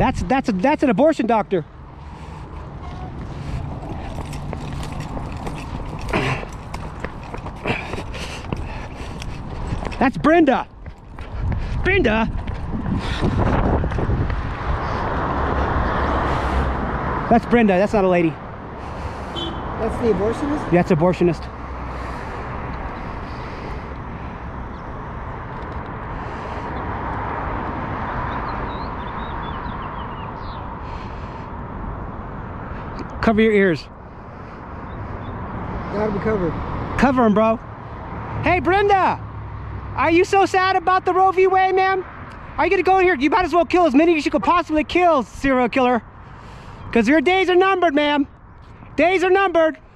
That's an abortion doctor. That's Brenda. Brenda. That's Brenda. That's not a lady. That's the abortionist? That's abortionist. Cover your ears. Gotta be covered. Cover them, bro. Hey, Brenda! Are you so sad about the Roe v. Wade, ma'am? Are you gonna go in here? You might as well kill as many as you could possibly kill, serial killer. Because your days are numbered, ma'am. Days are numbered.